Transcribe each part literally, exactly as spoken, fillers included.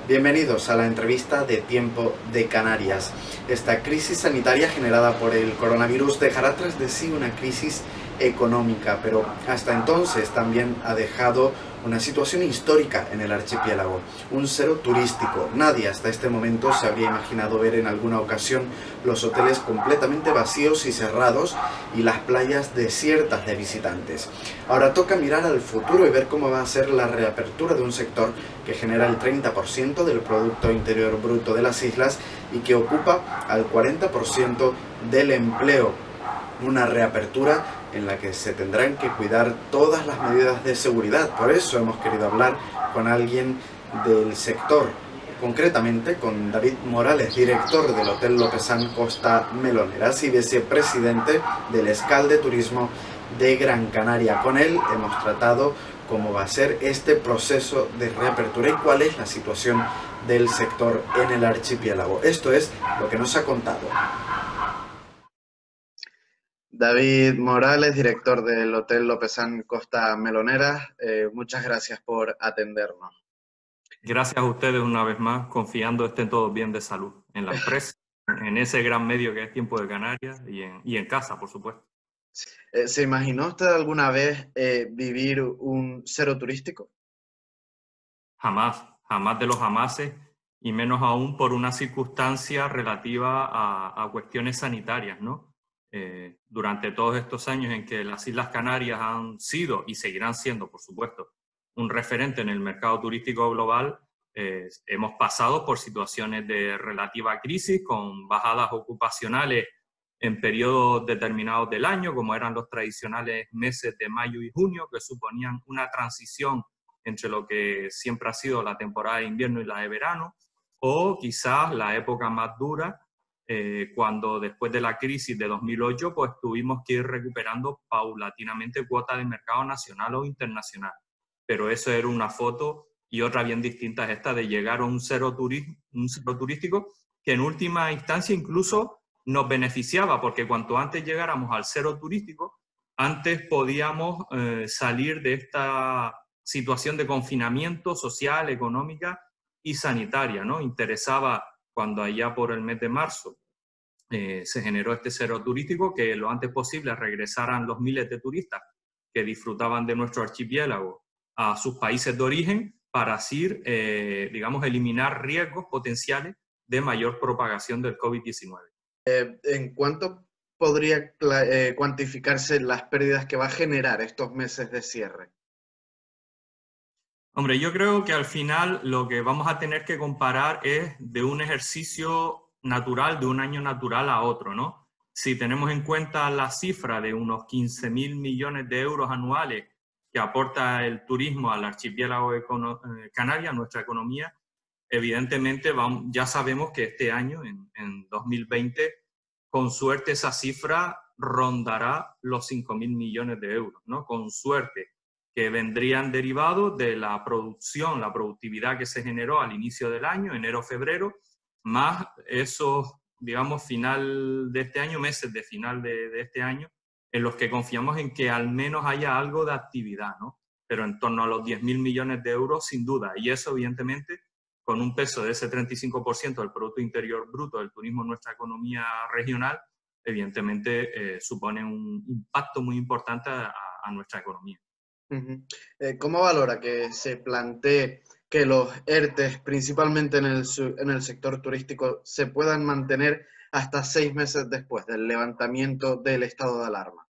Bienvenidos a la entrevista de Tiempo de Canarias. Esta crisis sanitaria generada por el coronavirus dejará tras de sí una crisis económica, pero hasta entonces también ha dejado una situación histórica en el archipiélago, un cero turístico. Nadie hasta este momento se habría imaginado ver en alguna ocasión los hoteles completamente vacíos y cerrados y las playas desiertas de visitantes. Ahora toca mirar al futuro y ver cómo va a ser la reapertura de un sector que genera el treinta por ciento del Producto Interior Bruto de las islas y que ocupa al cuarenta por ciento del empleo. Una reapertura en la que se tendrán que cuidar todas las medidas de seguridad. Por eso hemos querido hablar con alguien del sector, concretamente con David Morales, director del Hotel Lopezán Costa Meloneras y vicepresidente del Escal de Turismo de Gran Canaria. Con él hemos tratado cómo va a ser este proceso de reapertura y cuál es la situación del sector en el archipiélago. Esto es lo que nos ha contado David Morales, director del Hotel Lopezán Costa Meloneras. Eh, muchas gracias por atendernos. Gracias a ustedes una vez más, confiando estén todos bien de salud en la empresa, en ese gran medio que es Tiempo de Canarias y en, y en casa, por supuesto. Eh, ¿Se imaginó usted alguna vez eh, vivir un cero turístico? Jamás, jamás de los jamases, y menos aún por una circunstancia relativa a, a cuestiones sanitarias, ¿no? Eh, durante todos estos años en que las Islas Canarias han sido y seguirán siendo, por supuesto, un referente en el mercado turístico global, eh, hemos pasado por situaciones de relativa crisis, con bajadas ocupacionales en periodos determinados del año, como eran los tradicionales meses de mayo y junio, que suponían una transición entre lo que siempre ha sido la temporada de invierno y la de verano, o quizás la época más dura, eh, cuando después de la crisis de dos mil ocho, pues tuvimos que ir recuperando paulatinamente cuotas de mercado nacional o internacional. Pero eso era una foto, y otra bien distinta es esta de llegar a un cero, turismo, un cero turístico, que en última instancia incluso nos beneficiaba, porque cuanto antes llegáramos al cero turístico, antes podíamos eh, salir de esta situación de confinamiento social, económica y sanitaria, ¿no? Interesaba cuando allá por el mes de marzo eh, se generó este cero turístico, que lo antes posible regresaran los miles de turistas que disfrutaban de nuestro archipiélago a sus países de origen, para así, eh, digamos, eliminar riesgos potenciales de mayor propagación del COVID diecinueve. Eh, ¿En cuánto podría eh, cuantificarse las pérdidas que va a generar estos meses de cierre? Hombre, yo creo que al final lo que vamos a tener que comparar es de un ejercicio natural, de un año natural a otro, ¿no? Si tenemos en cuenta la cifra de unos quince mil millones de euros anuales que aporta el turismo al archipiélago de Canarias, nuestra economía, evidentemente vamos, ya sabemos que este año, en, en dos mil veinte, con suerte esa cifra rondará los cinco mil millones de euros, ¿no? Con suerte, que vendrían derivados de la producción, la productividad que se generó al inicio del año, enero-febrero, más esos, digamos, final de este año, meses de final de, de este año, en los que confiamos en que al menos haya algo de actividad, ¿no? Pero en torno a los diez mil millones de euros, sin duda. Y eso, evidentemente, con un peso de ese treinta y cinco por ciento del Producto Interior Bruto del turismo en nuestra economía regional, evidentemente eh, supone un impacto muy importante a, a nuestra economía. Uh-huh. Eh, ¿Cómo valora que se plantee que los ERTES, principalmente en el, en el sector turístico, se puedan mantener hasta seis meses después del levantamiento del estado de alarma?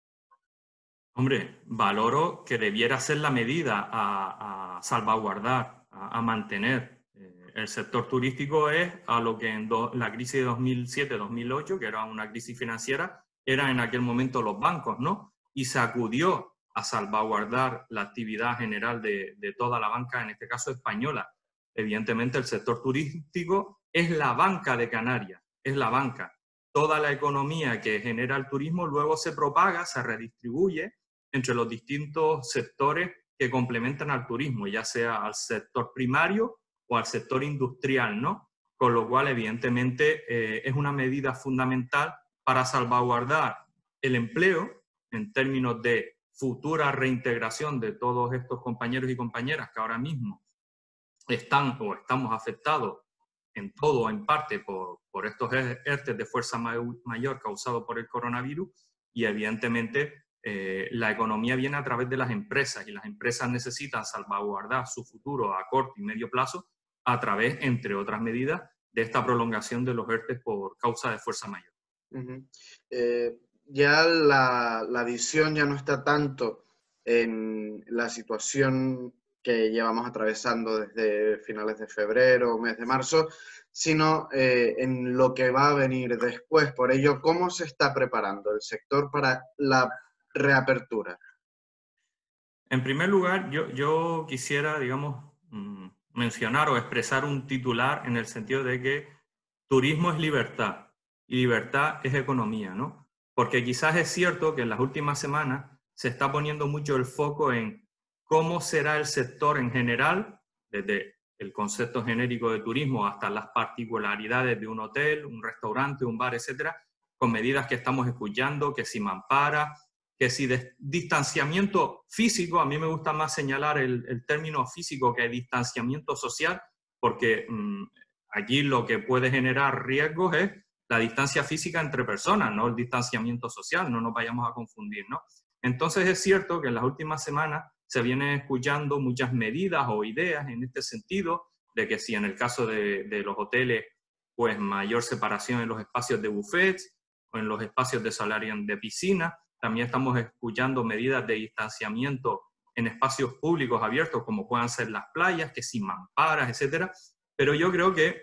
Hombre, valoro que debiera ser la medida a, a salvaguardar, a, a mantener. Eh, el sector turístico es a lo que en do, la crisis de dos mil siete dos mil ocho, que era una crisis financiera, eran en aquel momento los bancos, ¿no? Y se acudió a salvaguardar la actividad general de, de toda la banca, en este caso española. Evidentemente el sector turístico es la banca de Canarias, es la banca. Toda la economía que genera el turismo luego se propaga, se redistribuye entre los distintos sectores que complementan al turismo, ya sea al sector primario o al sector industrial, ¿no? Con lo cual, evidentemente, eh, es una medida fundamental para salvaguardar el empleo en términos de futura reintegración de todos estos compañeros y compañeras que ahora mismo están o estamos afectados en todo o en parte por, por estos ERTE de fuerza mayor causados por el coronavirus, y evidentemente eh, la economía viene a través de las empresas, y las empresas necesitan salvaguardar su futuro a corto y medio plazo a través, entre otras medidas, de esta prolongación de los ERTE por causa de fuerza mayor. Uh-huh. eh, ya la, la visión ya no está tanto en la situación que llevamos atravesando desde finales de febrero, mes de marzo, sino eh, en lo que va a venir después. Por ello, ¿cómo se está preparando el sector para la reapertura? En primer lugar, yo, yo quisiera, digamos, mencionar o expresar un titular en el sentido de que turismo es libertad y libertad es economía, ¿no? Porque quizás es cierto que en las últimas semanas se está poniendo mucho el foco en cómo será el sector en general, desde el concepto genérico de turismo hasta las particularidades de un hotel, un restaurante, un bar, etcétera, con medidas que estamos escuchando, que si mampara, que si de distanciamiento físico, a mí me gusta más señalar el, el término físico que distanciamiento social, porque mmm, allí lo que puede generar riesgos es la distancia física entre personas, no el distanciamiento social, no nos vayamos a confundir, ¿no? Entonces es cierto que en las últimas semanas se vienen escuchando muchas medidas o ideas en este sentido, de que si en el caso de, de los hoteles, pues mayor separación en los espacios de buffets o en los espacios de solarium de piscina. También estamos escuchando medidas de distanciamiento en espacios públicos abiertos, como puedan ser las playas, que sin mamparas, etcétera. Pero yo creo que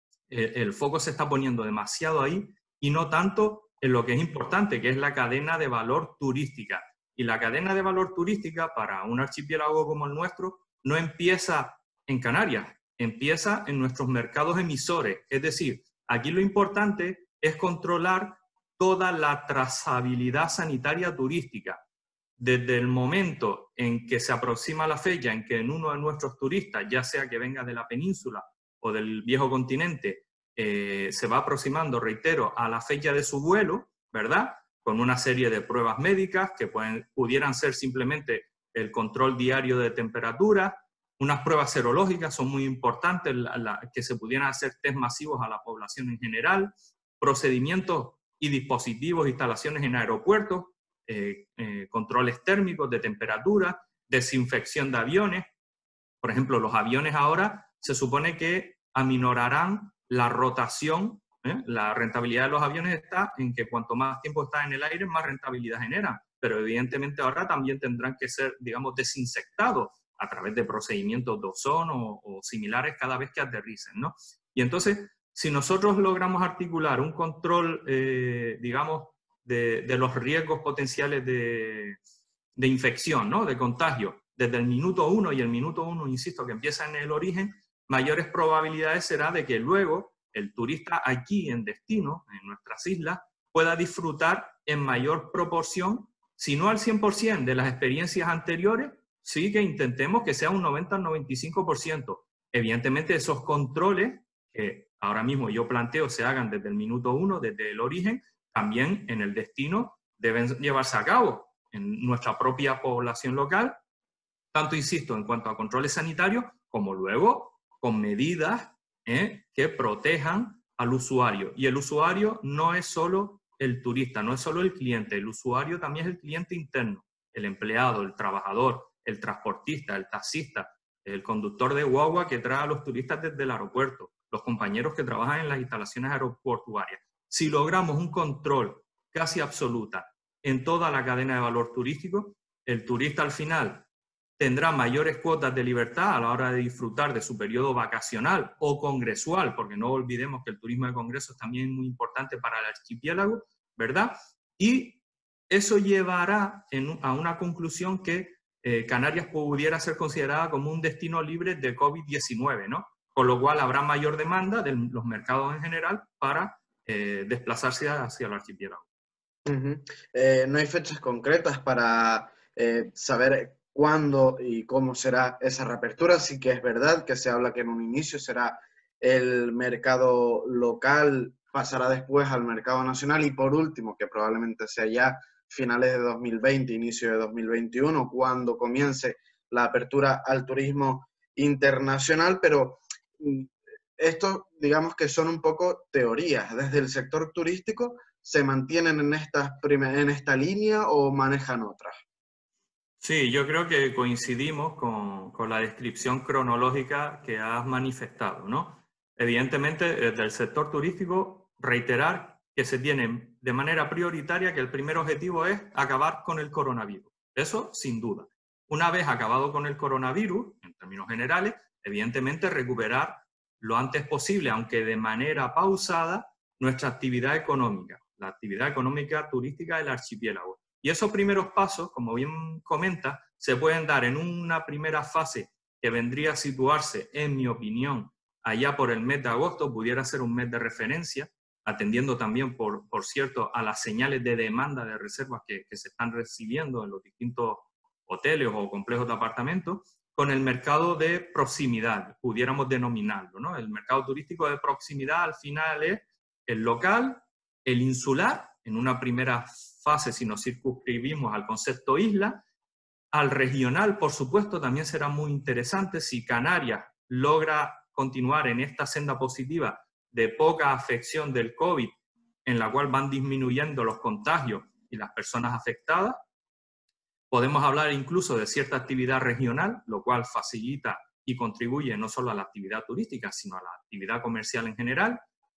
el foco se está poniendo demasiado ahí y no tanto en lo que es importante, que es la cadena de valor turística. Y la cadena de valor turística para un archipiélago como el nuestro no empieza en Canarias, empieza en nuestros mercados emisores. Es decir, aquí lo importante es controlar toda la trazabilidad sanitaria turística. Desde el momento en que se aproxima la fecha en que en uno de nuestros turistas, ya sea que venga de la península o del viejo continente, eh, se va aproximando, reitero, a la fecha de su vuelo, ¿verdad? Con una serie de pruebas médicas que pueden, pudieran ser simplemente el control diario de temperatura, unas pruebas serológicas son muy importantes, la, la, que se pudieran hacer test masivos a la población en general, procedimientos y dispositivos, instalaciones en aeropuertos, eh, eh, controles térmicos de temperatura, desinfección de aviones. Por ejemplo, los aviones ahora se supone que aminorarán la rotación, ¿eh? La rentabilidad de los aviones está en que cuanto más tiempo está en el aire, más rentabilidad generan. Pero evidentemente ahora también tendrán que ser, digamos, desinsectados a través de procedimientos de ozono o, o similares cada vez que aterricen, ¿no? Y entonces, si nosotros logramos articular un control, eh, digamos, de, de los riesgos potenciales de, de infección, ¿no? De contagio, desde el minuto uno, y el minuto uno, insisto, que empieza en el origen, mayores probabilidades será de que luego el turista aquí en destino, en nuestras islas, pueda disfrutar en mayor proporción, si no al cien por ciento de las experiencias anteriores, sí que intentemos que sea un noventa al noventa y cinco por ciento. Evidentemente esos controles que ahora mismo yo planteo se hagan desde el minuto uno, desde el origen, también en el destino deben llevarse a cabo en nuestra propia población local, tanto, insisto, en cuanto a controles sanitarios, como luego con medidas ¿eh? que protejan al usuario. Y el usuario no es solo el turista, no es solo el cliente, el usuario también es el cliente interno, el empleado, el trabajador, el transportista, el taxista, el conductor de guagua que trae a los turistas desde el aeropuerto, los compañeros que trabajan en las instalaciones aeroportuarias. Si logramos un control casi absoluta en toda la cadena de valor turístico, el turista al final tendrá mayores cuotas de libertad a la hora de disfrutar de su periodo vacacional o congresual, porque no olvidemos que el turismo de congresos también es muy importante para el archipiélago, ¿verdad? Y eso llevará en, a una conclusión que eh, Canarias pudiera ser considerada como un destino libre de COVID diecinueve, ¿no? Con lo cual habrá mayor demanda de los mercados en general para eh, desplazarse hacia el archipiélago. Uh-huh. eh, no hay fechas concretas para eh, saber cuándo y cómo será esa reapertura. Sí que es verdad que se habla que en un inicio será el mercado local, pasará después al mercado nacional y por último, que probablemente sea ya finales de dos mil veinte, inicio de dos mil veintiuno, cuando comience la apertura al turismo internacional, pero esto, digamos que son un poco teorías. Desde el sector turístico, ¿se mantienen en, estas en esta línea o manejan otras? Sí, yo creo que coincidimos con, con la descripción cronológica que has manifestado, ¿no? Evidentemente, desde el sector turístico, reiterar que se tiene de manera prioritaria que el primer objetivo es acabar con el coronavirus. Eso, sin duda. Una vez acabado con el coronavirus, en términos generales, evidentemente recuperar lo antes posible, aunque de manera pausada, nuestra actividad económica, la actividad económica turística del archipiélago. Y esos primeros pasos, como bien comenta, se pueden dar en una primera fase que vendría a situarse, en mi opinión, allá por el mes de agosto, pudiera ser un mes de referencia, atendiendo también, por, por cierto, a las señales de demanda de reservas que, que se están recibiendo en los distintos hoteles o complejos de apartamentos, con el mercado de proximidad, pudiéramos denominarlo, ¿no? El mercado turístico de proximidad al final es el local, el insular, en una primera fase si nos circunscribimos al concepto isla, al regional, por supuesto, también será muy interesante si Canarias logra continuar en esta senda positiva de poca afección del COVID, en la cual van disminuyendo los contagios y las personas afectadas. Podemos hablar incluso de cierta actividad regional, lo cual facilita y contribuye no solo a la actividad turística, sino a la actividad comercial en general.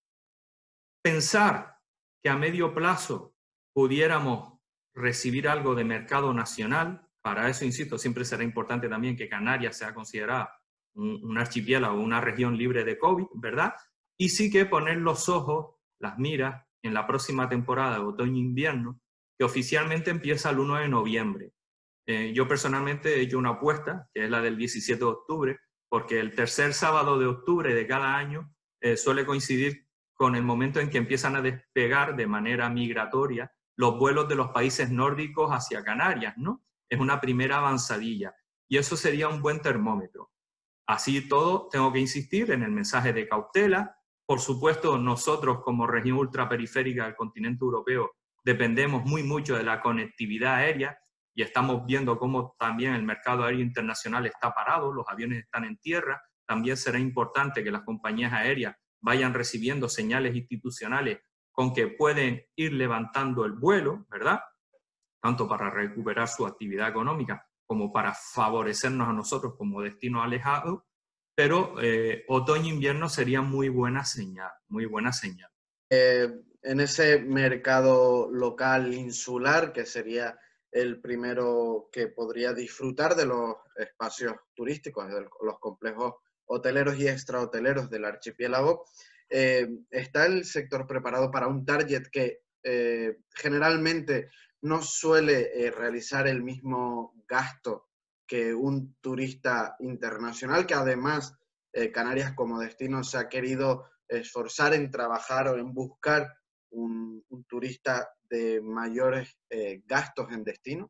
Pensar que a medio plazo pudiéramos recibir algo de mercado nacional, para eso, insisto, siempre será importante también que Canarias sea considerada un, un archipiélago o una región libre de COVID, ¿verdad? Y sí que poner los ojos, las miras, en la próxima temporada de otoño-invierno, que oficialmente empieza el uno de noviembre. Eh, yo personalmente he hecho una apuesta, que es la del diecisiete de octubre, porque el tercer sábado de octubre de cada año eh, suele coincidir con el momento en que empiezan a despegar de manera migratoria los vuelos de los países nórdicos hacia Canarias, ¿no? Es una primera avanzadilla y eso sería un buen termómetro. Así todo, tengo que insistir en el mensaje de cautela. Por supuesto, nosotros como región ultraperiférica del continente europeo dependemos muy mucho de la conectividad aérea y estamos viendo cómo también el mercado aéreo internacional está parado, los aviones están en tierra. También será importante que las compañías aéreas vayan recibiendo señales institucionales con que pueden ir levantando el vuelo, ¿verdad? Tanto para recuperar su actividad económica como para favorecernos a nosotros como destino alejado, pero eh, otoño-invierno sería muy buena señal, muy buena señal. Eh, en ese mercado local insular, que sería el primero que podría disfrutar de los espacios turísticos, de los complejos hoteleros y extrahoteleros del archipiélago, eh, ¿está el sector preparado para un target que eh, generalmente no suele eh, realizar el mismo gasto que un turista internacional, que además eh, Canarias como destino se ha querido esforzar en trabajar o en buscar un, un turista de mayores eh, gastos en destino?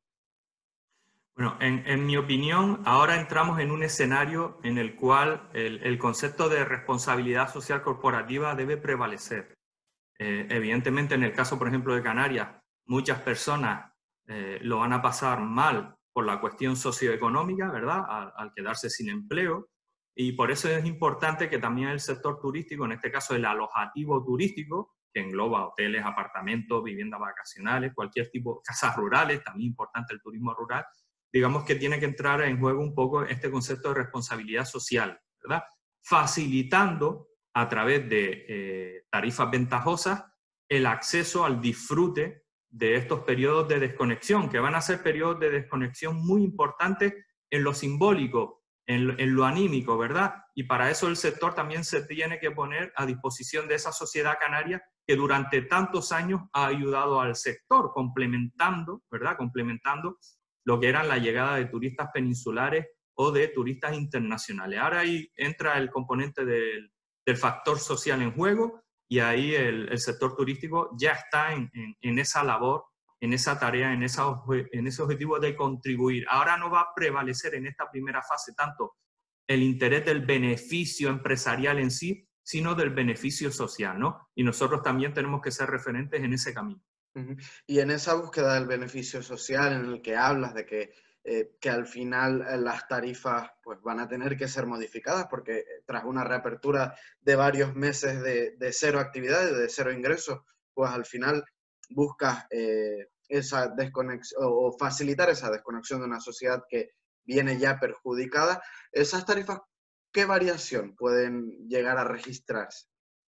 Bueno, en, en mi opinión, ahora entramos en un escenario en el cual el, el concepto de responsabilidad social corporativa debe prevalecer. Eh, evidentemente, en el caso, por ejemplo, de Canarias, muchas personas eh, lo van a pasar mal por la cuestión socioeconómica, ¿verdad? Al, al quedarse sin empleo. Y por eso es importante que también el sector turístico, en este caso el alojativo turístico, que engloba hoteles, apartamentos, viviendas vacacionales, cualquier tipo, casas rurales, también importante el turismo rural, digamos que tiene que entrar en juego un poco este concepto de responsabilidad social, ¿verdad? Facilitando a través de eh, tarifas ventajosas el acceso al disfrute de estos periodos de desconexión, que van a ser periodos de desconexión muy importantes en lo simbólico, en, en lo anímico, ¿verdad? Y para eso el sector también se tiene que poner a disposición de esa sociedad canaria que durante tantos años ha ayudado al sector, complementando, ¿verdad? Complementando lo que eran la llegada de turistas peninsulares o de turistas internacionales. Ahora ahí entra el componente del, del factor social en juego y ahí el, el sector turístico ya está en, en, en esa labor, en esa tarea, en, esa, en ese objetivo de contribuir. Ahora no va a prevalecer en esta primera fase tanto el interés del beneficio empresarial en sí, sino del beneficio social, ¿no? Y nosotros también tenemos que ser referentes en ese camino. Y en esa búsqueda del beneficio social en el que hablas de que eh, que al final eh, las tarifas pues, van a tener que ser modificadas porque tras una reapertura de varios meses de, de cero actividades, de cero ingresos, pues al final buscas eh, esa desconexión o facilitar esa desconexión de una sociedad que viene ya perjudicada. Esas tarifas, ¿qué variación pueden llegar a registrarse?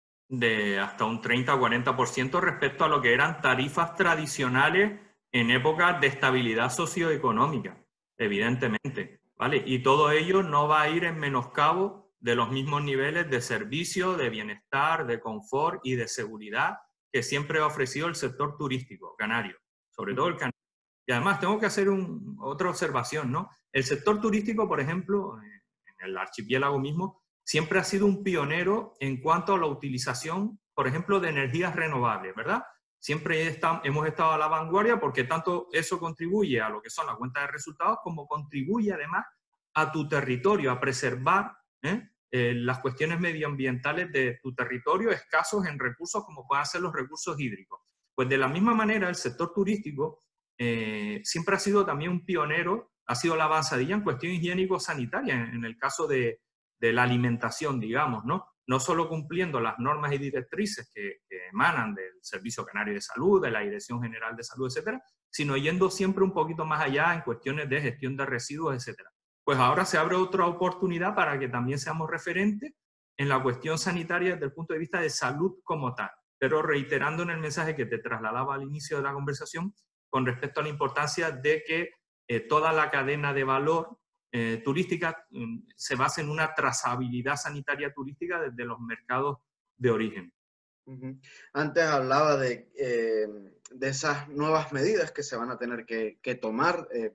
De hasta un treinta o cuarenta por ciento respecto a lo que eran tarifas tradicionales en épocas de estabilidad socioeconómica, evidentemente, ¿vale? Y todo ello no va a ir en menoscabo de los mismos niveles de servicio, de bienestar, de confort y de seguridad que siempre ha ofrecido el sector turístico canario, sobre todo el canario. Y además tengo que hacer un, otra observación, ¿no? El sector turístico, por ejemplo, en el archipiélago mismo, siempre ha sido un pionero en cuanto a la utilización, por ejemplo, de energías renovables, ¿verdad? Siempre está, hemos estado a la vanguardia porque tanto eso contribuye a lo que son las cuentas de resultados como contribuye además a tu territorio, a preservar ¿eh? Eh, las cuestiones medioambientales de tu territorio escasos en recursos como pueden ser los recursos hídricos. Pues de la misma manera el sector turístico eh, siempre ha sido también un pionero, ha sido la avanzadilla en cuestión higiénico-sanitaria, en, en el caso de, de la alimentación, digamos, ¿no? No solo cumpliendo las normas y directrices que, que emanan del Servicio Canario de Salud, de la Dirección General de Salud, etcétera, sino yendo siempre un poquito más allá en cuestiones de gestión de residuos, etcétera. Pues ahora se abre otra oportunidad para que también seamos referentes en la cuestión sanitaria desde el punto de vista de salud como tal, pero reiterando en el mensaje que te trasladaba al inicio de la conversación con respecto a la importancia de que eh, toda la cadena de valor Eh, turística eh, se basa en una trazabilidad sanitaria turística desde los mercados de origen. Uh-huh. Antes hablaba de, eh, de esas nuevas medidas que se van a tener que, que tomar, eh,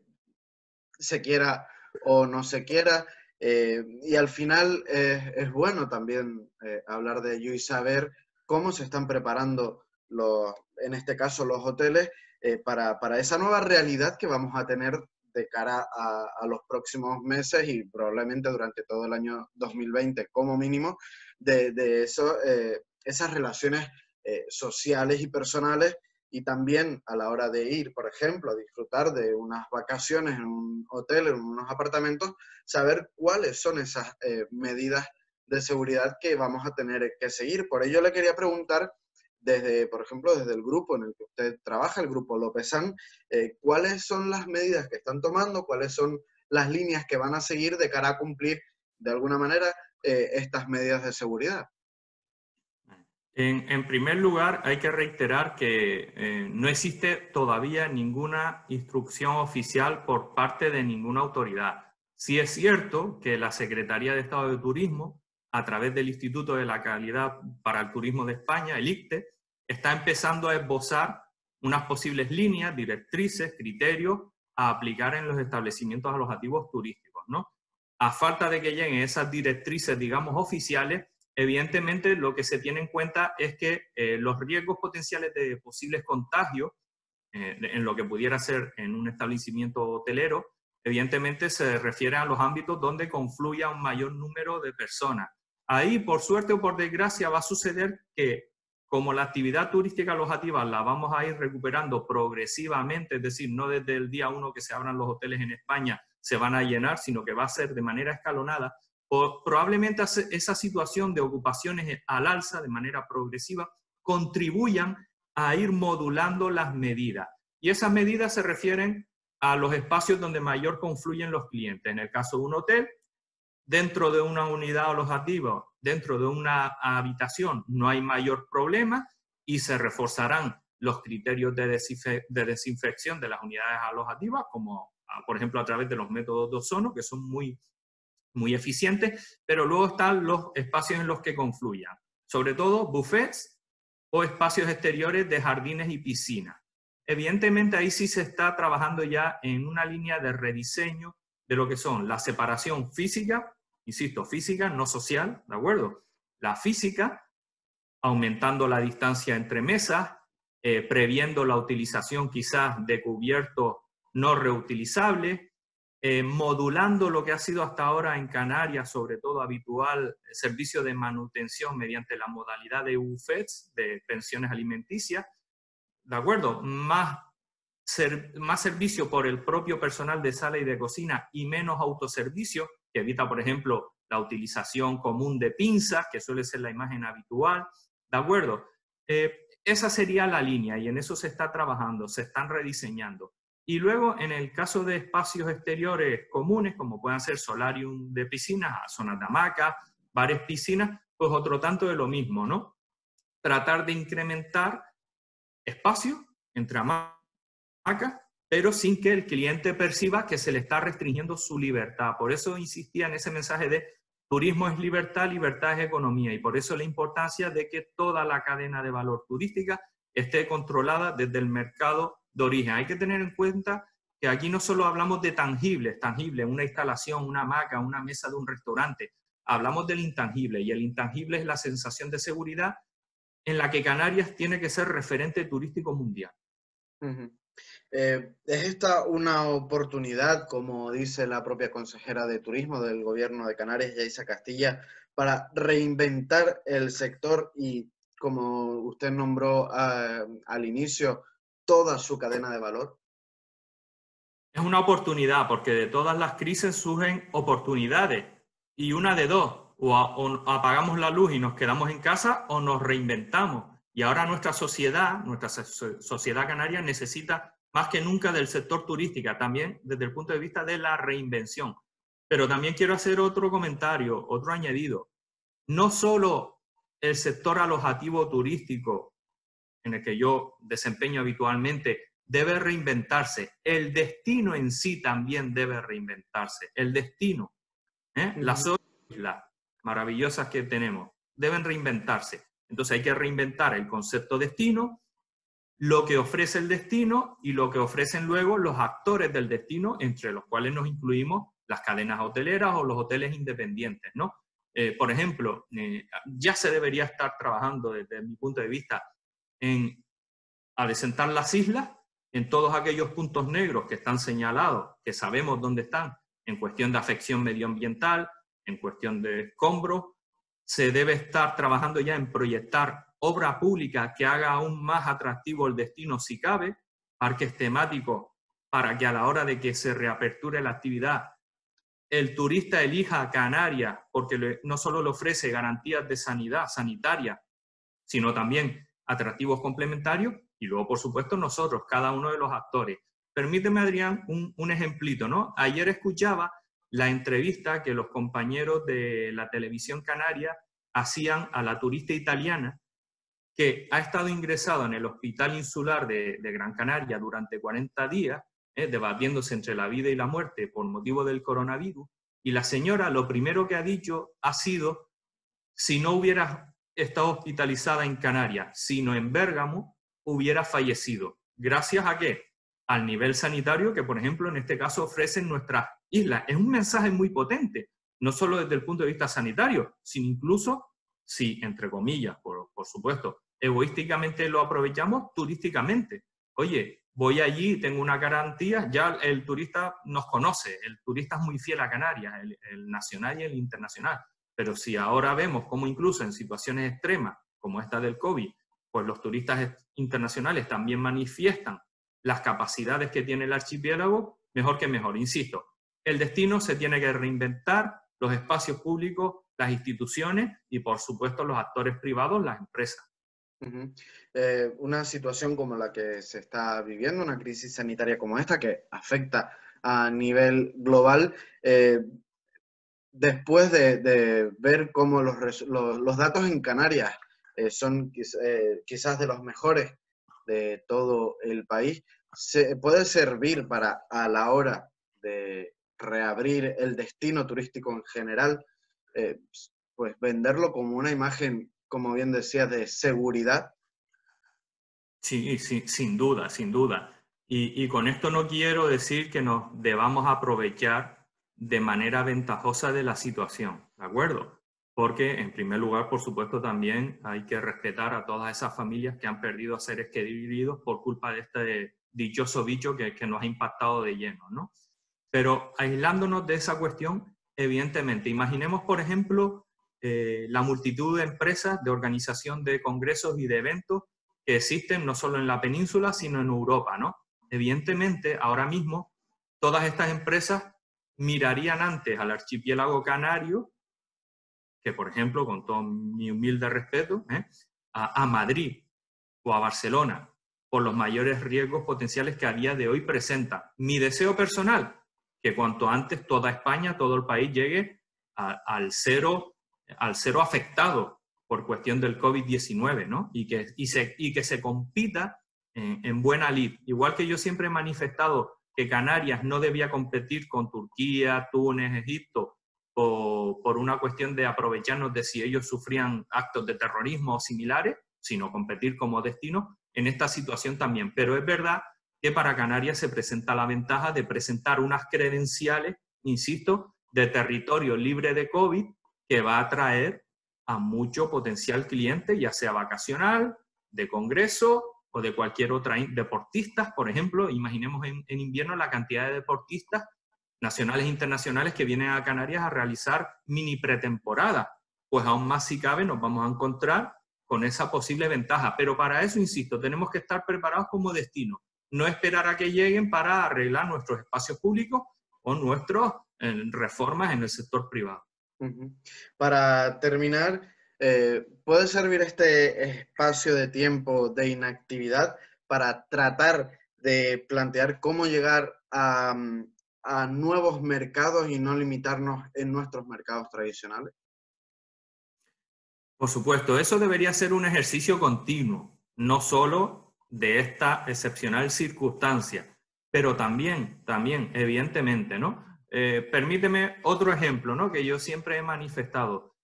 se quiera o no se quiera, eh, y al final eh, es bueno también eh, hablar de ello y saber cómo se están preparando, los, en este caso los hoteles, eh, para, para esa nueva realidad que vamos a tener de cara a, a los próximos meses y probablemente durante todo el año dos mil veinte como mínimo, de, de eso, eh, esas relaciones eh, sociales y personales, y también a la hora de ir, por ejemplo, a disfrutar de unas vacaciones en un hotel, en unos apartamentos, saber cuáles son esas eh, medidas de seguridad que vamos a tener que seguir. Por ello le quería preguntar, desde, por ejemplo, desde el grupo en el que usted trabaja, el grupo Lopezán, eh, ¿cuáles son las medidas que están tomando? ¿Cuáles son las líneas que van a seguir de cara a cumplir, de alguna manera, eh, estas medidas de seguridad? En, en primer lugar, hay que reiterar que eh, no existe todavía ninguna instrucción oficial por parte de ninguna autoridad. Sí es cierto que la Secretaría de Estado de Turismo, a través del Instituto de la Calidad para el Turismo de España, el I C T E, está empezando a esbozar unas posibles líneas, directrices, criterios a aplicar en los establecimientos alojativos turísticos, ¿no? A falta de que lleguen esas directrices, digamos, oficiales, evidentemente lo que se tiene en cuenta es que eh, los riesgos potenciales de posibles contagios eh, en lo que pudiera ser en un establecimiento hotelero, evidentemente se refiere a los ámbitos donde confluya un mayor número de personas. Ahí, por suerte o por desgracia, va a suceder que como la actividad turística alojativa la vamos a ir recuperando progresivamente, es decir, no desde el día uno que se abran los hoteles en España se van a llenar, sino que va a ser de manera escalonada, o probablemente esa situación de ocupaciones al alza de manera progresiva contribuyan a ir modulando las medidas. Y esas medidas se refieren a los espacios donde mayor confluyen los clientes. En el caso de un hotel, dentro de una unidad alojativa, dentro de una habitación, no hay mayor problema y se reforzarán los criterios de, desinfe de desinfección de las unidades alojativas, como por ejemplo a través de los métodos de ozono, que son muy, muy eficientes, pero luego están los espacios en los que confluyan, sobre todo buffets o espacios exteriores de jardines y piscinas. Evidentemente ahí sí se está trabajando ya en una línea de rediseño de lo que son la separación física, insisto, física, no social, ¿de acuerdo? La física, aumentando la distancia entre mesas, eh, previendo la utilización quizás de cubiertos no reutilizables, eh, modulando lo que ha sido hasta ahora en Canarias, sobre todo habitual, servicio de manutención mediante la modalidad de buffets, de pensiones alimenticias, ¿de acuerdo? Más ser, más servicio por el propio personal de sala y de cocina y menos autoservicio, que evita, por ejemplo, la utilización común de pinzas, que suele ser la imagen habitual, ¿de acuerdo? Eh, esa sería la línea y en eso se está trabajando, se están rediseñando. Y luego, en el caso de espacios exteriores comunes, como puedan ser solarium de piscinas, zonas de hamaca, bares, piscinas, pues otro tanto de lo mismo, ¿no? Tratar de incrementar espacio entre hamacas, pero sin que el cliente perciba que se le está restringiendo su libertad. Por eso insistía en ese mensaje de turismo es libertad, libertad es economía, y por eso la importancia de que toda la cadena de valor turística esté controlada desde el mercado de origen. Hay que tener en cuenta que aquí no solo hablamos de tangibles, tangibles, una instalación, una hamaca, una mesa de un restaurante, hablamos del intangible, y el intangible es la sensación de seguridad en la que Canarias tiene que ser referente turístico mundial. Uh-huh. Eh, ¿Es esta una oportunidad, como dice la propia consejera de Turismo del Gobierno de Canarias, Yaisa Castilla, para reinventar el sector y, como usted nombró uh, al inicio, toda su cadena de valor? Es una oportunidad, porque de todas las crisis surgen oportunidades, y una de dos, o, a, o apagamos la luz y nos quedamos en casa, o nos reinventamos. Y ahora nuestra sociedad, nuestra sociedad canaria necesita más que nunca del sector turístico, también desde el punto de vista de la reinvención. Pero también quiero hacer otro comentario, otro añadido. No solo el sector alojativo turístico, en el que yo desempeño habitualmente, debe reinventarse. El destino en sí también debe reinventarse. El destino, ¿eh? Las islas maravillosas que tenemos deben reinventarse. Entonces hay que reinventar el concepto destino, lo que ofrece el destino y lo que ofrecen luego los actores del destino, entre los cuales nos incluimos las cadenas hoteleras o los hoteles independientes, ¿no? Eh, por ejemplo, eh, ya se debería estar trabajando desde mi punto de vista en adecentar las islas en todos aquellos puntos negros que están señalados, que sabemos dónde están, en cuestión de afección medioambiental, en cuestión de escombros. Se debe estar trabajando ya en proyectar obra pública que haga aún más atractivo el destino si cabe, parques temáticos para que a la hora de que se reaperture la actividad, el turista elija Canarias porque le, no solo le ofrece garantías de sanidad sanitaria, sino también atractivos complementarios, y luego, por supuesto, nosotros, cada uno de los actores. Permíteme, Adrián, un, un ejemplito, ¿no? Ayer escuchaba la entrevista que los compañeros de la televisión canaria hacían a la turista italiana que ha estado ingresada en el Hospital Insular de, de Gran Canaria durante cuarenta días, eh, debatiéndose entre la vida y la muerte por motivo del coronavirus, y la señora lo primero que ha dicho ha sido, si no hubiera estado hospitalizada en Canarias, sino en Bérgamo, hubiera fallecido. ¿Gracias a qué? Al nivel sanitario que, por ejemplo, en este caso ofrecen nuestras islas. Es un mensaje muy potente, no solo desde el punto de vista sanitario, sino incluso, si, entre comillas, por, por supuesto, egoísticamente lo aprovechamos turísticamente. Oye, voy allí, tengo una garantía, ya el turista nos conoce, el turista es muy fiel a Canarias, el, el nacional y el internacional. Pero si ahora vemos cómo incluso en situaciones extremas, como esta del COVID, pues los turistas internacionales también manifiestan las capacidades que tiene el archipiélago, mejor que mejor. Insisto, el destino se tiene que reinventar, los espacios públicos, las instituciones y, por supuesto, los actores privados, las empresas. Uh-huh. Eh, una situación como la que se está viviendo, una crisis sanitaria como esta que afecta a nivel global, eh, después de, de ver cómo los, los, los datos en Canarias eh, son eh, quizás de los mejores de todo el país, se puede servir para, a la hora de reabrir el destino turístico en general, eh, pues venderlo como una imagen, como bien decías, de seguridad. Sí, sí, sin duda, sin duda. Y, y con esto no quiero decir que nos debamos aprovechar de manera ventajosa de la situación, ¿de acuerdo? Porque, en primer lugar, por supuesto, también hay que respetar a todas esas familias que han perdido a seres queridos por culpa de este dichoso bicho que, que nos ha impactado de lleno, ¿no? Pero aislándonos de esa cuestión, evidentemente, imaginemos, por ejemplo, eh, la multitud de empresas de organización de congresos y de eventos que existen no solo en la península, sino en Europa, ¿no? evidentemente, ahora mismo, todas estas empresas mirarían antes al archipiélago canario, que por ejemplo, con todo mi humilde respeto, ¿eh? a, a Madrid o a Barcelona, por los mayores riesgos potenciales que a día de hoy presenta. Mi deseo personal, que cuanto antes toda España, todo el país llegue a, al, cero, al cero afectado por cuestión del COVID diecinueve, ¿no? Y que, y se, y que se compita en, en buena lid. Igual que yo siempre he manifestado que Canarias no debía competir con Turquía, Túnez, Egipto, o por una cuestión de aprovecharnos de si ellos sufrían actos de terrorismo o similares, sino competir como destino, en esta situación también. Pero es verdad que para Canarias se presenta la ventaja de presentar unas credenciales, insisto, de territorio libre de COVID, que va a atraer a mucho potencial cliente, ya sea vacacional, de congreso o de cualquier otra, deportistas, por ejemplo. Imaginemos en, en invierno la cantidad de deportistas nacionales e internacionales que vienen a Canarias a realizar mini pretemporada. Pues aún más si cabe nos vamos a encontrar con esa posible ventaja. Pero para eso, insisto, tenemos que estar preparados como destino. No esperar a que lleguen para arreglar nuestros espacios públicos o nuestras eh, reformas en el sector privado. Uh-huh. Para terminar, eh, ¿puede servir este espacio de tiempo de inactividad para tratar de plantear cómo llegar a, a nuevos mercados y no limitarnos en nuestros mercados tradicionales? Por supuesto, eso debería ser un ejercicio continuo, no solo de esta excepcional circunstancia, pero también, también, evidentemente, ¿no? Eh, permíteme otro ejemplo, ¿no? Que yo siempre he manifestado.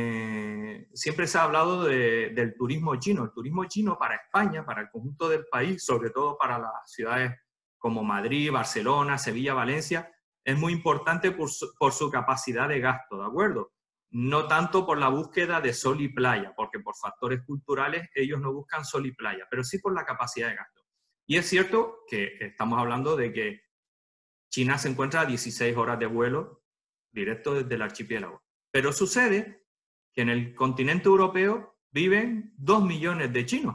Eh, siempre se ha hablado de, del turismo chino. El turismo chino para España, para el conjunto del país, sobre todo para las ciudades como Madrid, Barcelona, Sevilla, Valencia, es muy importante por su, por su capacidad de gasto, ¿de acuerdo? No tanto por la búsqueda de sol y playa, porque por factores culturales ellos no buscan sol y playa, pero sí por la capacidad de gasto. Y es cierto que estamos hablando de que China se encuentra a dieciséis horas de vuelo directo desde el archipiélago. Pero sucede que en el continente europeo viven dos millones de chinos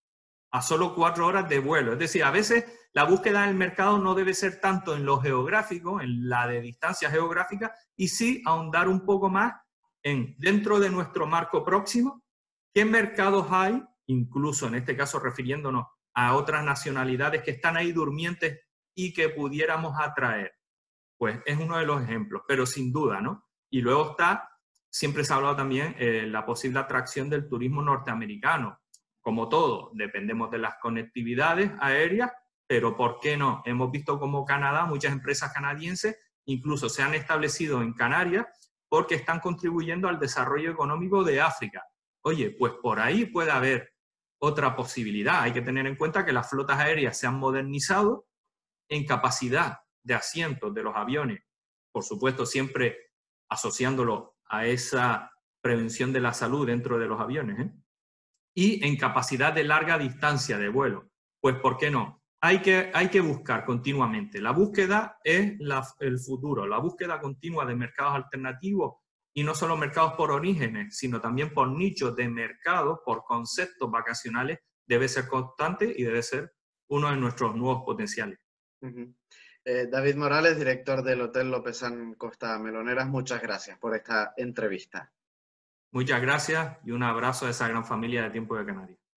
a solo cuatro horas de vuelo. Es decir, a veces la búsqueda del mercado no debe ser tanto en lo geográfico, en la de distancia geográfica, y sí ahondar un poco más en, dentro de nuestro marco próximo, qué mercados hay, incluso en este caso refiriéndonos a otras nacionalidades que están ahí durmientes y que pudiéramos atraer. Pues es uno de los ejemplos, pero sin duda, ¿no? Y luego está, siempre se ha hablado también, eh, la posible atracción del turismo norteamericano. Como todo, dependemos de las conectividades aéreas, pero ¿por qué no? Hemos visto como Canadá, muchas empresas canadienses incluso se han establecido en Canarias porque están contribuyendo al desarrollo económico de África. Oye, pues por ahí puede haber otra posibilidad. Hay que tener en cuenta que las flotas aéreas se han modernizado en capacidad de asientos de los aviones, por supuesto siempre asociándolo a esa prevención de la salud dentro de los aviones, ¿eh? Y en capacidad de larga distancia de vuelo. Pues ¿por qué no? Hay que, hay que buscar continuamente. La búsqueda es la, el futuro, la búsqueda continua de mercados alternativos, y no solo mercados por orígenes, sino también por nichos de mercados, por conceptos vacacionales, debe ser constante y debe ser uno de nuestros nuevos potenciales. Uh-huh. eh, David Morales, director del Hotel Lopezán Costa Meloneras, muchas gracias por esta entrevista. Muchas gracias y un abrazo a esa gran familia de Tiempo de Canarias.